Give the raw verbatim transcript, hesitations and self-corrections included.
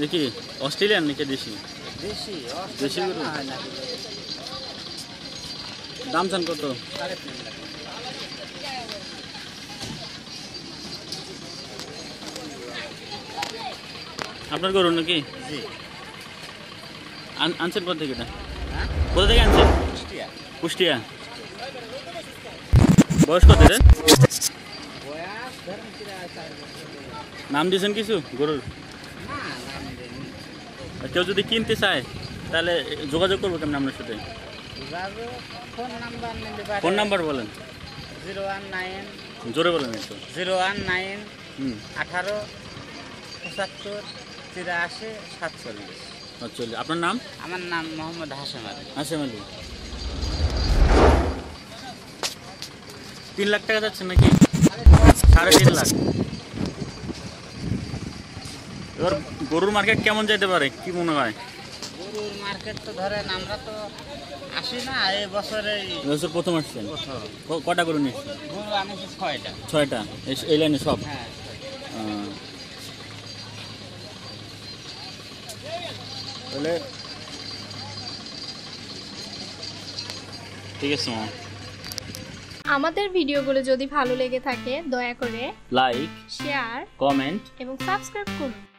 কি অস্ট্রেলিয়ান নাকি দেশি? দেশি দেশি গরু। হয় না দাম চান কত? সাড়ে তিন লাখ। আপনার গরু নাকি? জি। আন- আনছেন কোথা থেকে এটা? হ্যাঁ কোথা থেকে আনছেন? কুষ্টিয়া। কুষ্টিয়া। বয়স কত রে? বয়স ধরেন প্রায় চার বছর। নাম দিয়েছেন কিছু গরুর? না নাম দেয়নি। আর কেউ যদি কিনতে চায় তাহলে যোগাযোগ করবো কেমন আপনার সাথে? যোগাযোগ ফোন নাম্বার নিতে পারে। ফোন নাম্বার বলেন, জিরো ওয়ান নাইন জোরে বলেন একটু। জিরো ওয়ান নাইন হুম আঠারো পঁচাত্তর তিরাশি সাতচল্লিশ। চলি। আপনার নাম? আমার নাম মোহাম্মদ হাশেম আলী। হাশেম আলী। তিন লাখ টাকা যাচ্ছেন নাকি? সাড়ে তিন লাখ। এবার গরুর মার্কেট কেমন যেতে পারে কি মনে হয়? গরুর মার্কেট তো ধরেন আমরা তো আসি না এই বছরে এবছর প্রথম আসছেন? প্রথম। ক- কটা গরু নিচ্ছেন? গরু আনেছি ছয়টা। ছয়টা। এই- এই লাইনে সব? হ্যাঁ আহ, তাহলে ঠিক আছে মামা। আমাদের ভিডিওগুলো যদি ভালো লেগে থাকে দয়া করে লাইক, শেয়ার কমেন্ট এবং সাবস্ক্রাইব করুন।